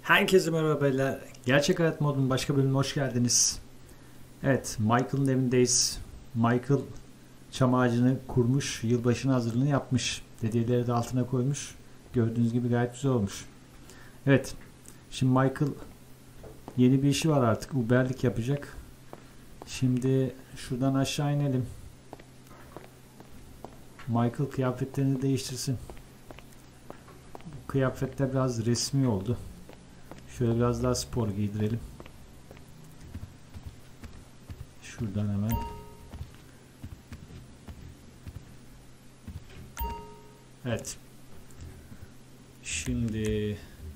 Herkese merhaba beyler. Gerçek hayat modunun başka bölümüne hoş geldiniz. Evet, Michael'ın evindeyiz. Michael çam ağacını kurmuş, yılbaşına hazırlığını yapmış. Hediyeleri de altına koymuş. Gördüğünüz gibi gayet güzel olmuş. Evet, şimdi Michael yeni bir işi var artık. Uberlik yapacak. Şimdi şuradan aşağı inelim. Michael kıyafetlerini değiştirsin. Bu kıyafetler biraz resmi oldu. Şöyle biraz daha spor giydirelim. Şuradan hemen. Evet. Şimdi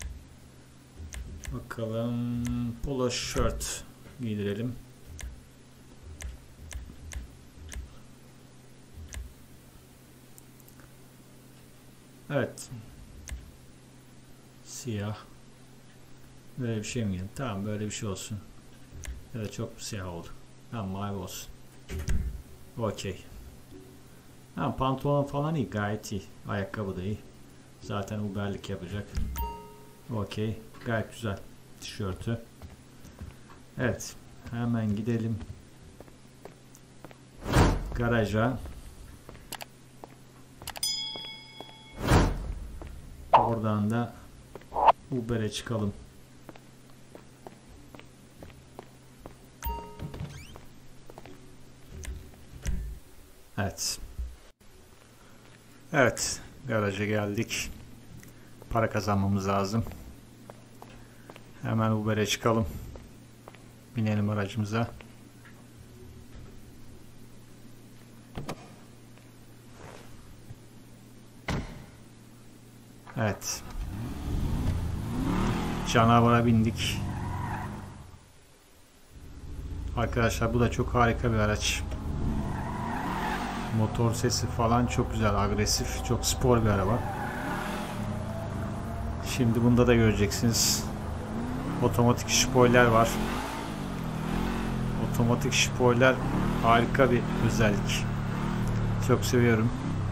bakalım, polo shirt giydirelim. Evet. Siyah. Böyle bir şey mi geldi? Tamam, böyle bir şey olsun. Ya da çok siyah oldu. Tamam, mavi olsun. Okey. Tamam, pantolon falan iyi, gayet iyi. Ayakkabı da iyi. Zaten Uberlik yapacak. Okey. Gayet güzel. Tişörtü. Evet. Hemen gidelim garaja. Oradan da Uber'e çıkalım. Evet. Evet. Garaja geldik. Para kazanmamız lazım. Hemen Uber'e çıkalım. Binelim aracımıza. Evet. Canavara bindik. Arkadaşlar bu da çok harika bir araç. Motor sesi falan çok güzel, agresif, çok spor bir araba. Şimdi bunda da göreceksiniz. Otomatik spoiler var. Otomatik spoiler harika bir özellik. Çok seviyorum.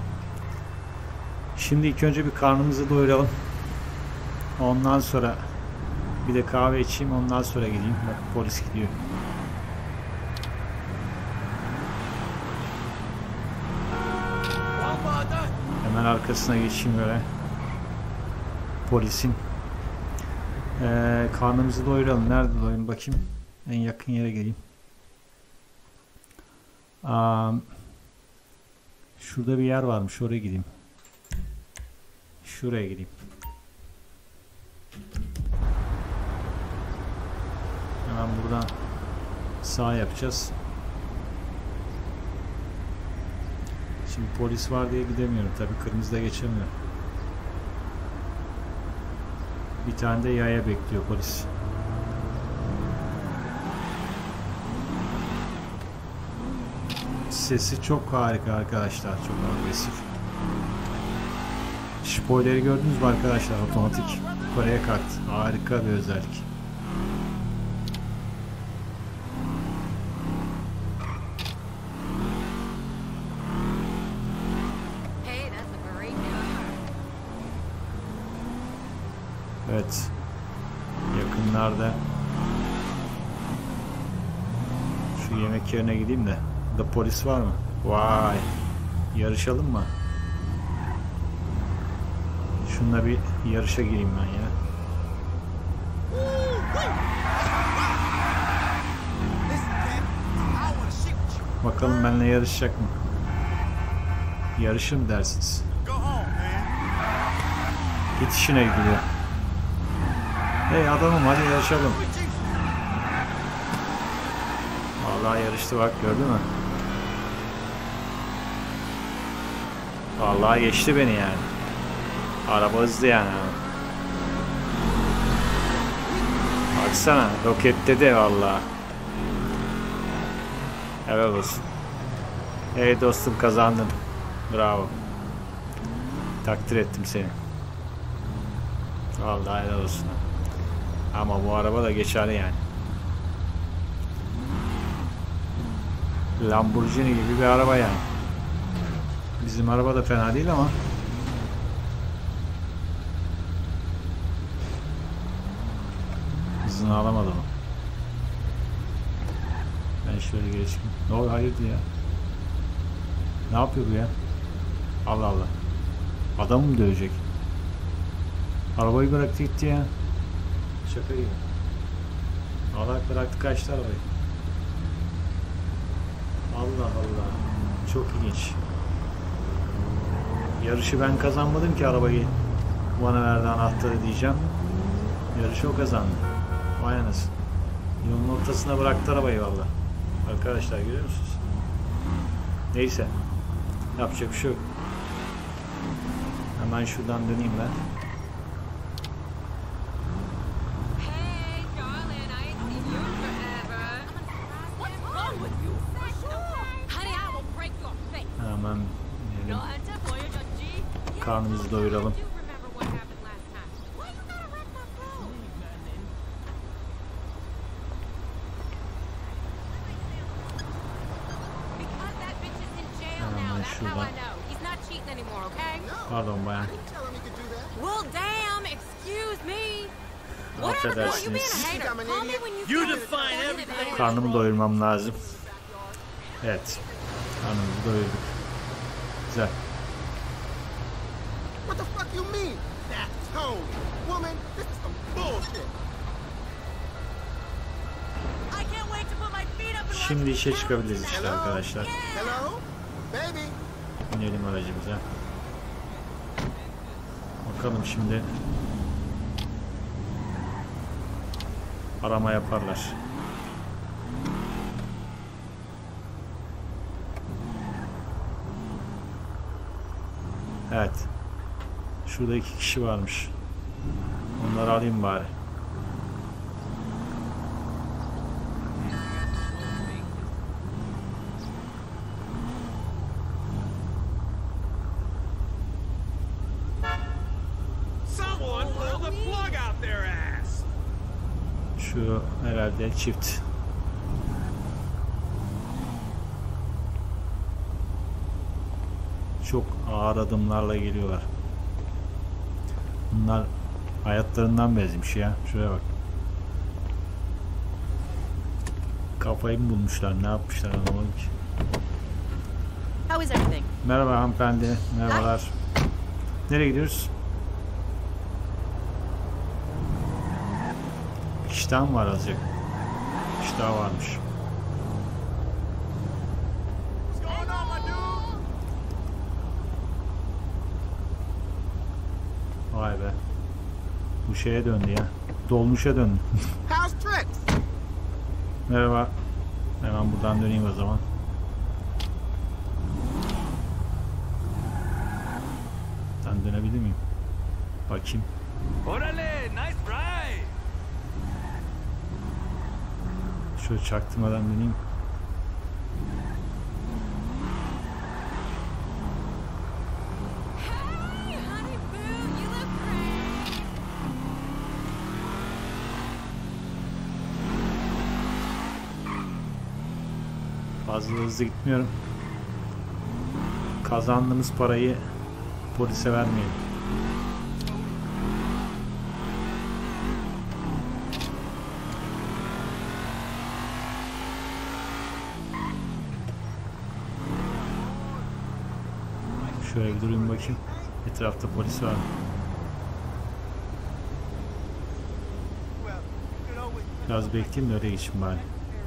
Şimdi ilk önce bir karnımızı doyuralım. Ondan sonra bir de kahve içeyim, ondan sonra gideyim. Bak, polis gidiyor. Hemen arkasına geçeyim böyle. Polisin. Karnımızı doyuralım. Nerede doyurayım bakayım. En yakın yere geleyim. Şurada bir yer varmış. Oraya gideyim. Şuraya gideyim. Hemen buradan sağ yapacağız. Şimdi polis var diye gidemiyorum. Tabii kırmızıda geçemiyorum. Bir tane de yaya bekliyor polis. Sesi çok harika arkadaşlar. Çok agresif. Spoiler'i gördünüz mü arkadaşlar? Otomatik. Kore'ye kart. Harika bir özellik. Evet. Yakınlarda şu yemek yerine gideyim de. Burada polis var mı? Vay. Yarışalım mı? Şununla bir yarışa gireyim ben ya. Bakalım benimle yarışacak mı? Yarışır mı dersiniz? Git işine gidiyor. Hey adamım, hadi yarışalım. Vallahi yarıştı, bak gördün mü? Vallahi geçti beni yani. Araba hızlı yani. Baksana, roketledi vallahi. Helal olsun. Hey dostum, kazandın. Bravo. Takdir ettim seni. Vallahi helal olsun. Ama bu araba da geçer yani. Lamborghini gibi bir araba yani. Bizim araba da fena değil ama hızını alamadı mı? Ben şöyle geçeyim. Ne oldu, hayırdır ya? Ne yapıyor bu ya? Allah Allah. Adamı mı dövecek? Arabayı bıraktı gitti ya. Şaka gibi. Allah bıraktı kaçtı arabayı. Allah Allah. Çok ilginç. Yarışı ben kazanmadım ki, arabayı bana verdi anahtarı diyeceğim. Yarışı o kazandı. Vay anasını. Yolun ortasına bıraktı arabayı valla. Arkadaşlar görüyor musunuz? Neyse. Yapacak bir şey yok. Hemen şuradan döneyim ben. Hemen yiyelim. Karnımızı doyuralım. Hemen şuradan. Pardon bayan. Affedersiniz. Karnımı doyurmam lazım. Evet. Karnımızı doyurduk. Güzel. What the fuck you mean? That's Tony. Woman, this is some bullshit. Şimdi işe çıkabiliriz işte arkadaşlar. Hello? Baby. Binelim aracımıza. Bakalım şimdi. Arama yaparlar. Evet. Şurada 2 kişi varmış. Onları alayım bari. Şu herhalde çift. Çok ağır adımlarla geliyorlar. Bunlar hayatlarından bezmiş ya. Şuraya bak. Kafayı mı bulmuşlar? Ne yapmışlar anlamadım ki. Merhaba hanımefendi. Merhabalar. Nereye gidiyoruz? İştahım var azıcık. İştah varmış. Vay be. Bu şeye döndü ya. Dolmuşa döndü. Merhaba. Hemen buradan döneyim o zaman. Ben dönebilir miyim? Bakayım. Orale, nice ride. Şöyle çaktırmadan döneyim. Fazla hızlı gitmiyorum. Kazandığımız parayı polise vermeyelim. Şöyle bir durayım bakayım. Etrafta polis var mı? Biraz bekleyeyim de öyle geçeyim bari.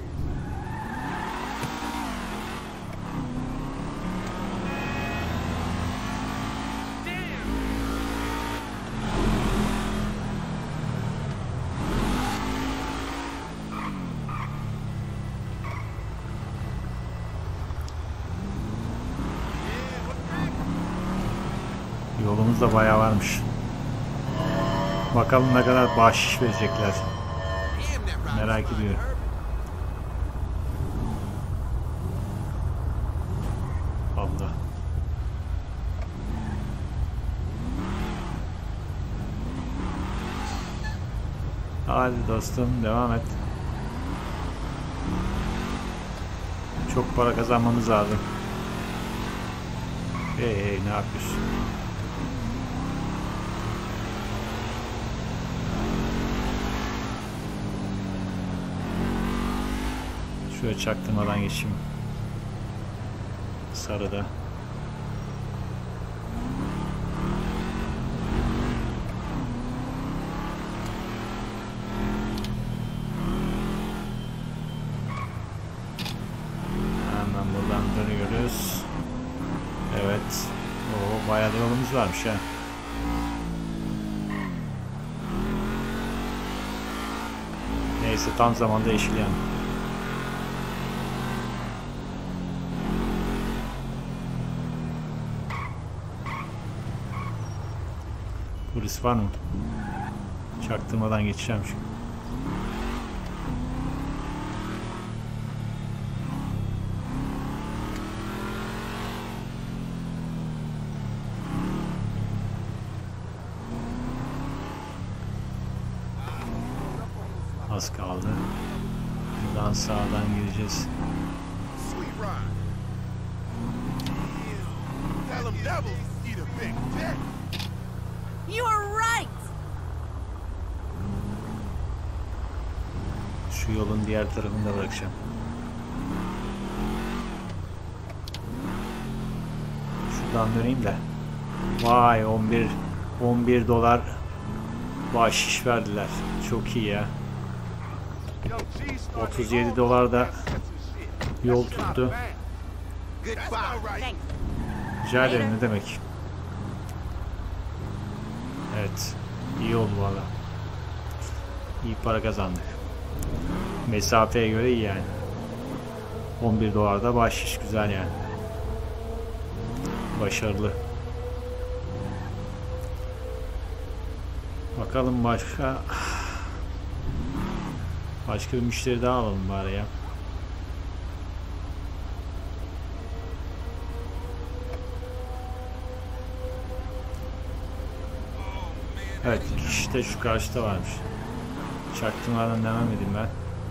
Yolumuz da bayağı varmış. Bakalım ne kadar bahşiş verecekler. Merak ediyorum. Allah. Hadi dostum devam et. Çok para kazanmamız lazım. Hey ne yapıyorsun? Şöyle çaktırmadan geçeyim. Sarıda. Hemen buradan dönüyoruz. Evet. Oo, bayağı da yolumuz varmış ha. Neyse, tam zamanda yeşil yandı. Polis var mı? Çaktırmadan geçeceğim çünkü. Az kaldı. Buradan sağdan gireceğiz. Sweet ride. Tell them devils eat a big dick. You are right. Şu yolun diğer tarafını da bırakacağım. Şuradan döneyim de. Vay, 11 dolar bahşiş verdiler. Çok iyi ya. 37 dolar da yol tuttu. Thanks. Rica ederim, ne demek. Evet. İyi oldu valla. İyi para kazandık. Mesafeye göre iyi yani. 11 dolar da bahşiş, güzel yani. Başarılı. Bakalım başka bir müşteri daha alalım bari ya. Evet, kişi de şu karşıda varmış. Çaktırmadan devam edeyim ben.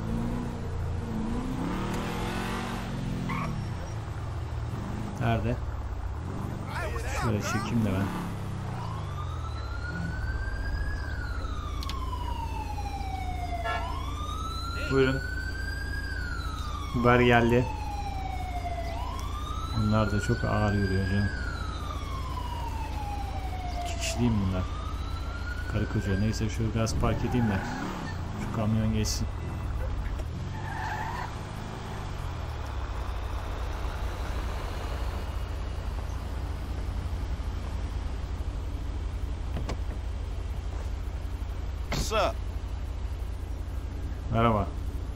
Nerede? Şöyle çekeyim de ben. Buyurun. Uber geldi. Bunlar da çok ağır yürüyor canım. 2 kişi değil mi bunlar? Karı koca. Neyse, şöyle biraz park edeyim de şu kamyon geçsin. What's up? Merhaba.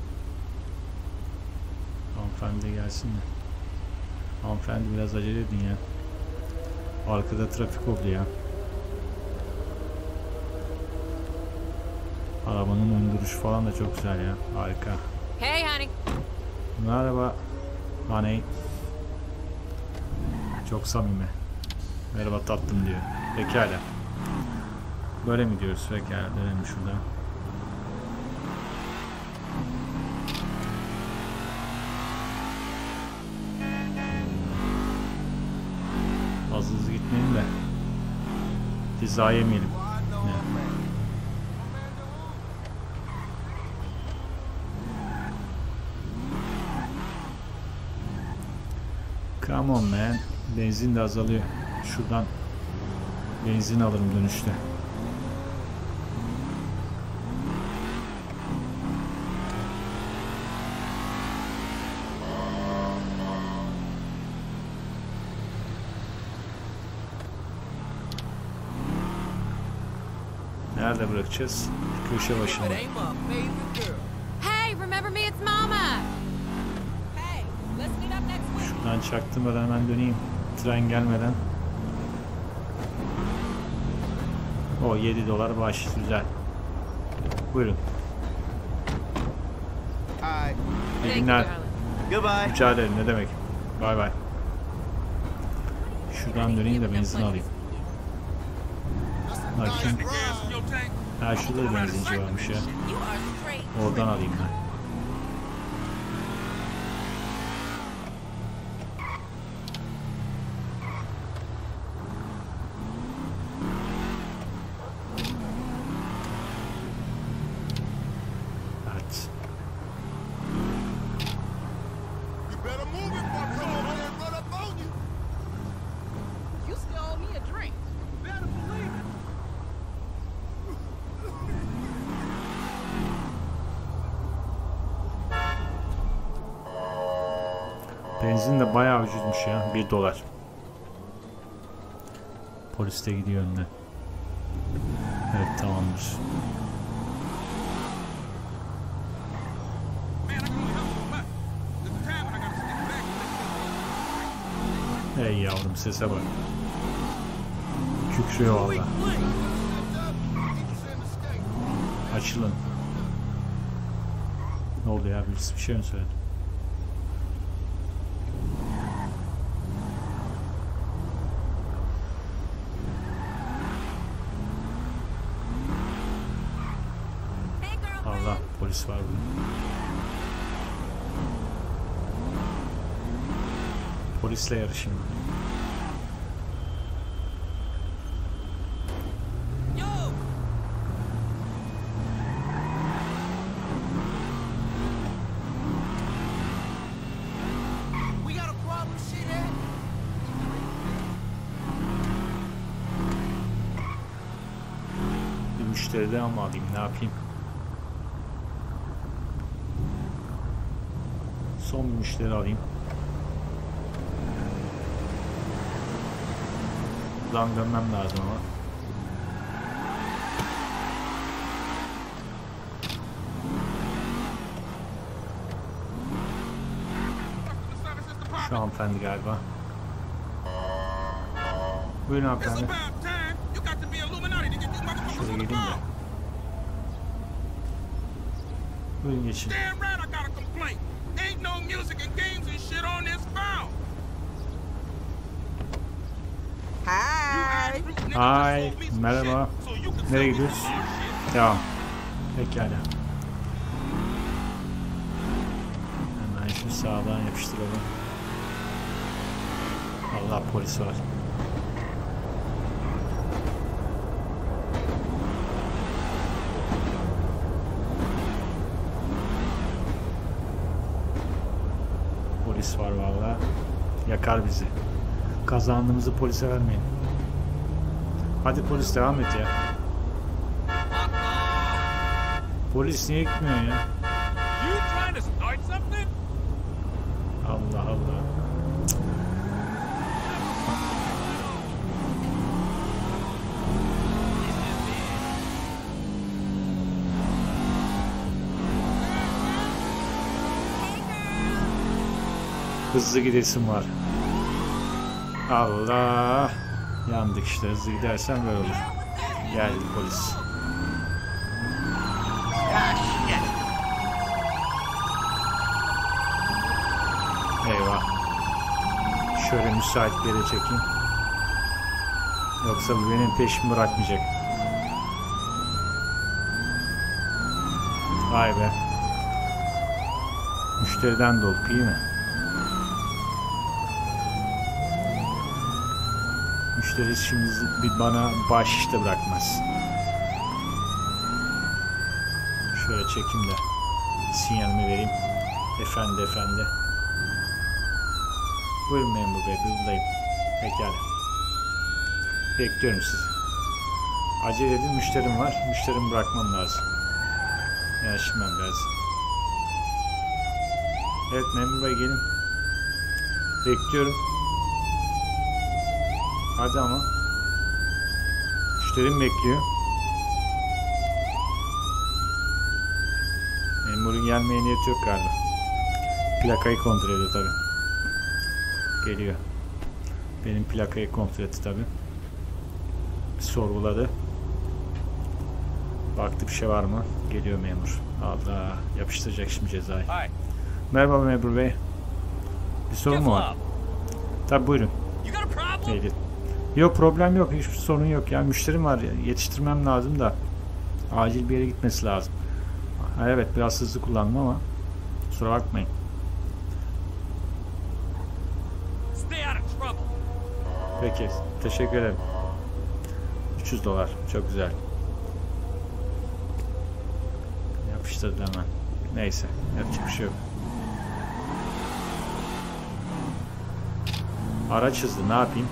Hanımefendi de gelsin de. Hanımefendi, biraz acele edin ya. Arkada trafik oldu ya. Arabanın ön duruşu falan da çok güzel ya. Harika. Hey, honey. Merhaba. Honey. Çok samimi. Merhaba tatlım diyor. Pekala. Böyle mi diyoruz? Pekala. Dönelim şurada. Az hızlı gitmeyelim de ceza yemeyelim. Ne? Come on man. Benzin de azalıyor. Şuradan benzin alırım dönüşte. Nerede bırakacağız? Köşe başında. Hey, remember me? It's Mama. Hey, let's meet up next week. Şuradan çaktırmadan hemen döneyim. Tren gelmeden. O 7 dolar bahşiş, güzel. Buyurun. Alright. İyi Thank you, günler. darling. Goodbye. Rica ederim, ne demek. Bay bay. Şuradan döneyim de benzin alayım. Bakayım. Ha, şurada da benzinci varmış ya. You are straight. Oradan alayım ben. Evet. Benzin de bayağı ucuzmuş ya. $1. Polis de gidiyor önüne. Evet, tamamdır. Hey yavrum, sese bak. Kükrüyor valla. Açılın. Ne oldu ya? Birisi bir şey mi söyledi? Allah, polis var burada. Polisle yarışayım. Bir müşteriden ama alayım, ne yapayım? Son bir müşteri alayım. Buradan dönmem lazım ama. Şu hanımefendi galiba. Buyurun hanımefendi. Şöyle geleyim de. Buyurun geçin. Hi, merhaba. Nereye gidiyoruz? Tamam. Pekala. Hemen şu sağdan yapıştıralım. Allah, polis var. Polis var vallahi. Yakar bizi. Kazandığımızı polise vermeyin. Hadi polis, devam et ya. Polis niye gitmiyor ya? Allah Allah. Hızlı gidesim var. Allah. Yandık işte, hızlı gidersen böyle olur. Geldi polis. Eyvah. Şöyle müsait bir yere çekeyim. Yoksa bu benim peşimi bırakmayacak. Vay be. Müşteriden dolduk, iyi mi? Müşteri şimdi bir bana bahşiş de bırakmaz. Şöyle çekeyim de sinyalimi vereyim. Efendi efendi. Buyurun memur bey, buradayım. Pekala. Bekliyorum sizi. Acele edin, müşterim var. Müşterimi bırakmam lazım. Yaşamam lazım. Evet memur bey, gelin. Bekliyorum. Hadi ama. Müşterim bekliyor. Memurun gelmeye niyeti yok galiba. Plakayı kontrol ediyor tabi. Geliyor. Benim plakayı kontrol etti tabi. Sorguladı. Baktı bir şey var mı? Geliyor memur. Allah, yapıştıracak şimdi cezayı. Merhaba memur bey. Bir sorun mu var? Tabi buyurun. Ehliyet. Yok, problem yok. Hiçbir sorun yok. Yani müşterim var. Yetiştirmem lazım da. Acil bir yere gitmesi lazım. Ha, evet, biraz hızlı kullandım ama kusura bakmayın. Peki. Teşekkür ederim. $300. Çok güzel. Yapıştırdı hemen. Neyse. Yapacak bir şey yok. Araç hızlı. Ne yapayım?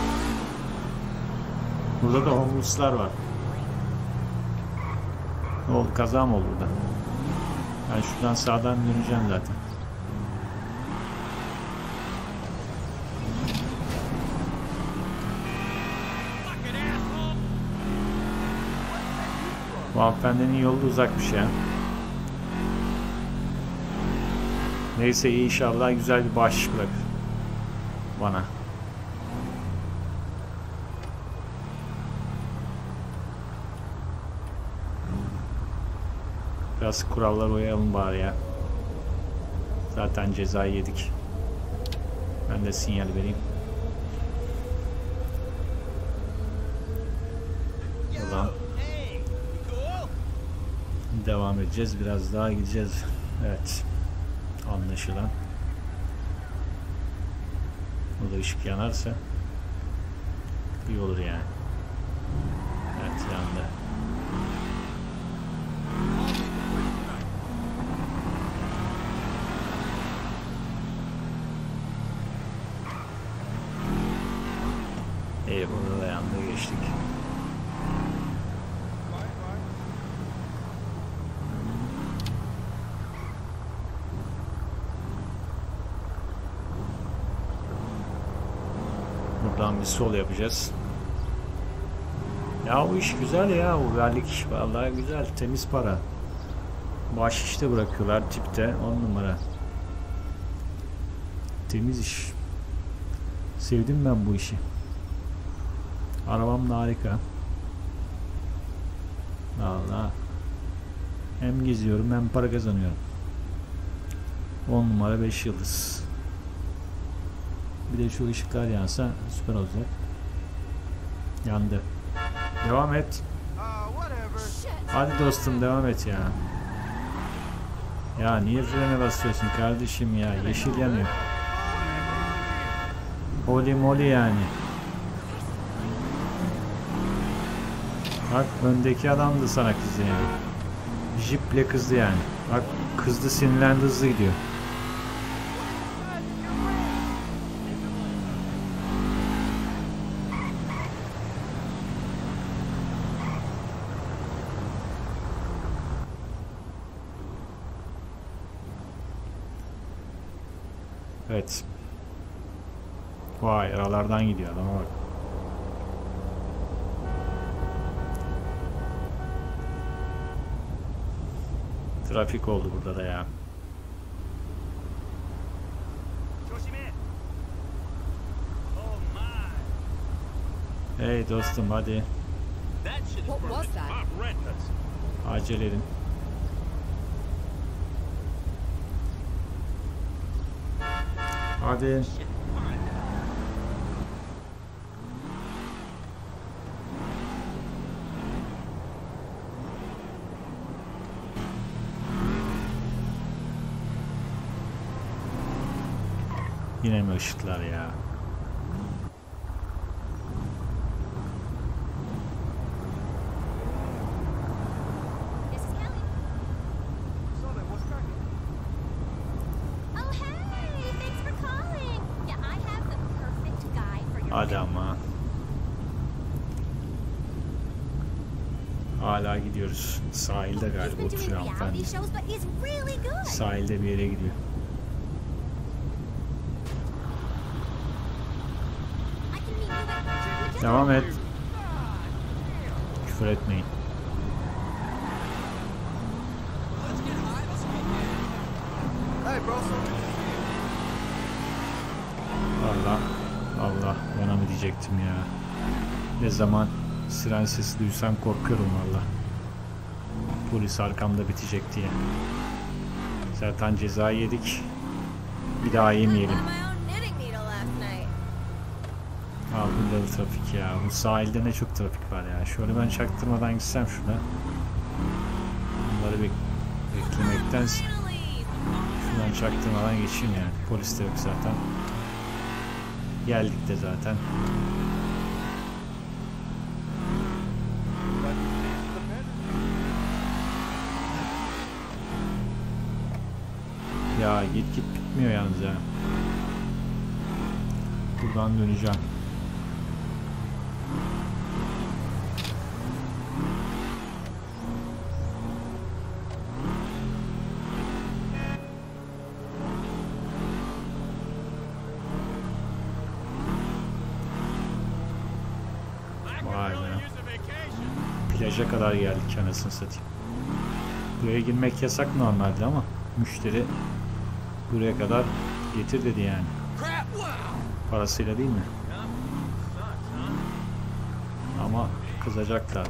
Burada da homeless'lar var. Ne oldu? Kaza mı oldu burada? Ben şuradan sağdan döneceğim zaten. Bu hanımefendinin yolu da uzakmış ya. Neyse iyi, inşallah güzel bir bahşiş bırakır bana. Biraz kurallara uyalım bari ya. Zaten cezayı yedik. Ben de sinyal vereyim. Tamam. Devam edeceğiz. Biraz daha gideceğiz. Evet. Anlaşılan. Burada ışık yanarsa iyi olur yani. Evet, yandı. Burada da yandı, geçtik. Buradan bir sol yapacağız. Ya bu iş güzel ya, bu verlik iş vallahi güzel, temiz para. Bahşiş de bırakıyorlar tipte, 10 numara. Temiz iş. Sevdim ben bu işi. Arabam da harika. Vallahi hem geziyorum hem para kazanıyorum. 10 numara 5 yıldız. Bir de şu ışıklar yansa süper olacak. Yandı. Devam et. Hadi dostum, devam et ya. Ya niye frene basıyorsun kardeşim ya? Yeşil yanıyor. Holy moly yani. Bak öndeki adam da sana kızdı yani. Jiple kızdı yani. Bak kızdı, sinirlendi, hızlı gidiyor. Evet. Vay, aralardan gidiyor adama bak. Trafik oldu burada da ya. Hey dostum, hadi. What was that? Acele edin. Hadi. Yine mi ışıklar ya? Hadi ama. Hala gidiyoruz. Sahilde galiba oturuyor hanımefendi. Sahilde bir yere gidiyor. Devam et. Küfür etmeyin. Allah. Allah, bana mı diyecektim ya. Ne zaman siren sesi duysam korkuyorum valla. Polis arkamda bitecek diye. Zaten ceza yedik. Bir daha yemeyelim. Aa, burada da trafik ya. Bu sahilde ne çok trafik var ya. Şöyle ben çaktırmadan gitsem şurada. Bunları beklemektense şuradan çaktırmadan geçeyim yani. Polis de yok zaten. Geldik de zaten. Ya git bitmiyor yalnız ya. Buradan döneceğim. Plaja kadar geldik anasını satayım. Buraya girmek yasak normalde ama müşteri buraya kadar getir dedi yani. Parasıyla değil mi? Ama kızacaklar.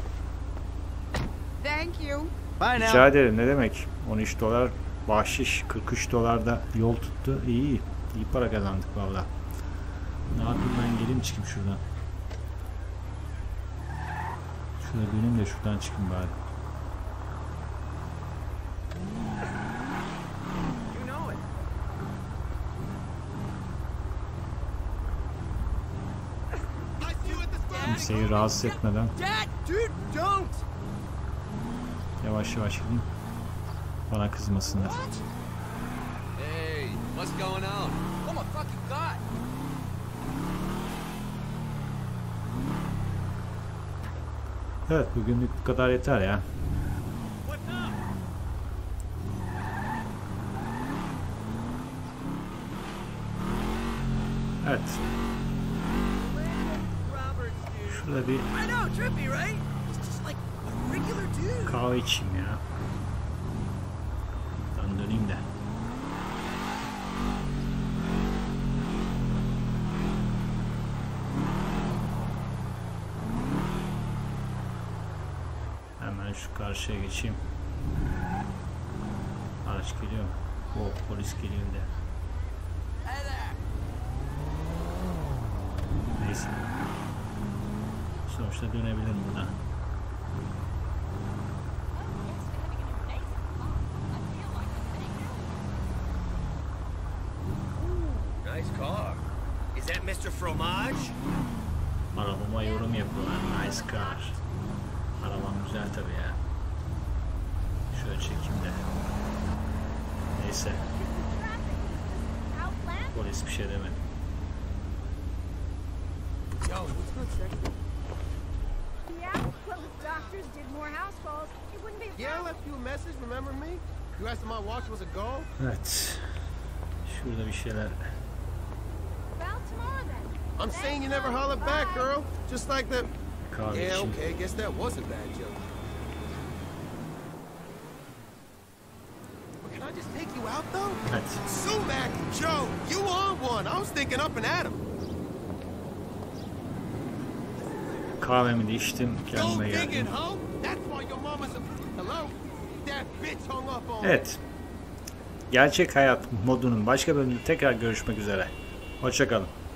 Thank you. Bye now. Rica ederim, ne demek. 13 dolar bahşiş, 43 dolar da yol tuttu. İyi para kazandık valla. Ne yapayım, ben geleyim çıkayım şuradan. Şurada döneyim de şuradan çıkayım bari. You know it. I see you at the scrap. Kimseyi rahatsız etmeden Dad, dude, don't. yavaş yavaş gideyim. Bana kızmasınlar. Hey, what's going on? Oh my fucking god! Evet, bugünlük bu kadar yeter ya. What's up? Evet, Roberts, dude. şurada bir I know, trippy, right? He's just like a regular dude. kahve içeyim ya. Ben döneyim de. Hemen şu karşıya geçeyim. Araç geliyor. Oh, polis geliyor de. Neyse. Sonuçta dönebilirim buradan. Nice car. Is that Mr. Fromage? Arabama yorum yapıyorlar. Nice car. Arabam güzel tabii ya. Şöyle çekeyim de. Neyse. Polis bir şey demedi. Yo, what's good, sexy? Yeah, well, if doctors did more house calls, it wouldn't be a Yeah, I problem. left you a message, remember me? You asked if my watch was a gold? Evet. Şurada bir şeyler. Well, tomorrow then. I'm saying you never hollered back, girl. Just like the... Kahve Yeah, içeyim. okay, guess that was a bad joke. But can I just take you out, though? Evet. Sumac, Joe, you on one. I was thinking up and at him. Kahvemi de içtim. Go Kendime digging, geldim. ho. That's why your mama's a... Hello? That bitch hung up on me. Evet. Gerçek hayat modunun başka bölümünde tekrar görüşmek üzere. Hoşça kalın.